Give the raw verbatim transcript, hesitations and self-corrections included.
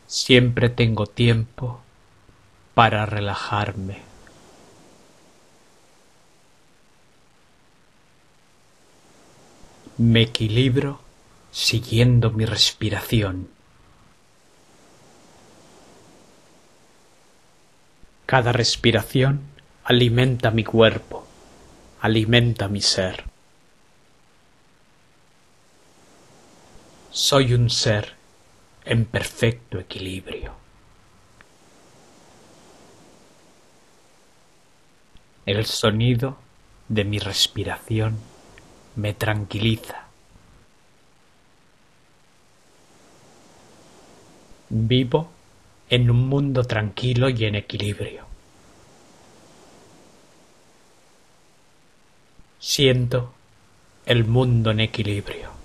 Siempre tengo tiempo para relajarme. Me equilibro siguiendo mi respiración. Cada respiración alimenta mi cuerpo, alimenta mi ser. Soy un ser en perfecto equilibrio. El sonido de mi respiración me tranquiliza. Vivo en un mundo tranquilo y en equilibrio. Siento el mundo en equilibrio.